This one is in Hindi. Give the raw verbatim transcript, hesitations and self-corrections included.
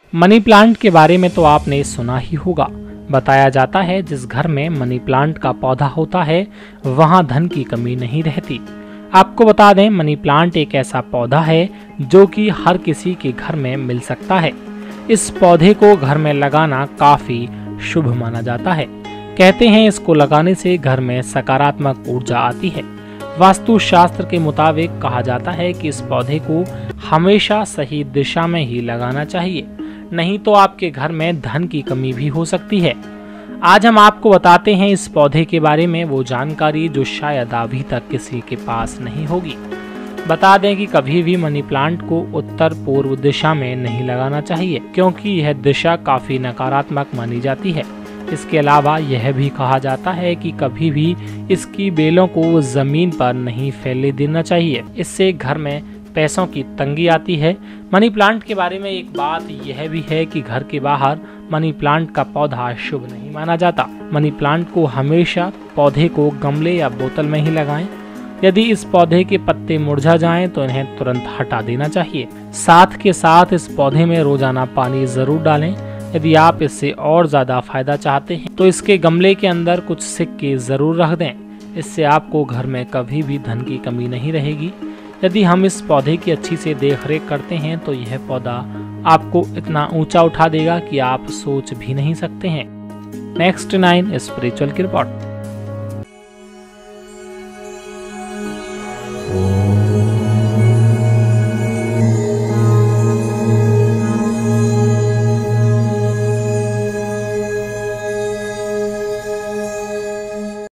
मनी प्लांट के बारे में तो आपने सुना ही होगा। बताया जाता है जिस घर में मनी प्लांट का पौधा होता है वहां धन की कमी नहीं रहती। आपको बता दें, मनी प्लांट एक ऐसा पौधा है जो कि हर किसी के घर में मिल सकता है। इस पौधे को घर में लगाना काफी शुभ माना जाता है। कहते हैं इसको लगाने से घर में सकारात्मक ऊर्जा आती है। वास्तु शास्त्र के मुताबिक कहा जाता है कि इस पौधे को हमेशा सही दिशा में ही लगाना चाहिए, नहीं तो आपके घर में धन की कमी भी हो सकती है। आज हम आपको बताते हैं इस पौधे के बारे में वो जानकारी जो शायद अभी तक किसी के पास नहीं होगी। बता दें कि कभी भी मनी प्लांट को उत्तर पूर्व दिशा में नहीं लगाना चाहिए, क्योंकि यह दिशा काफी नकारात्मक मानी जाती है। इसके अलावा यह भी कहा जाता है कि कभी भी इसकी बेलों को जमीन पर नहीं फैले देना चाहिए, इससे घर में पैसों की तंगी आती है। मनी प्लांट के बारे में एक बात यह भी है कि घर के बाहर मनी प्लांट का पौधा शुभ नहीं माना जाता। मनी प्लांट को हमेशा पौधे को गमले या बोतल में ही लगाएं। यदि इस पौधे के पत्ते मुरझा जाएं तो इन्हें तुरंत हटा देना चाहिए। साथ के साथ इस पौधे में रोजाना पानी जरूर डालें। यदि आप इससे और ज्यादा फायदा चाहते हैं तो इसके गमले के अंदर कुछ सिक्के जरूर रख दें। इससे आपको घर में कभी भी धन की कमी नहीं रहेगी। यदि हम इस पौधे की अच्छी से देखरेख करते हैं तो यह पौधा आपको इतना ऊंचा उठा देगा कि आप सोच भी नहीं सकते हैं। नेक्स्ट नाइन स्पिरिचुअल की रिपोर्ट।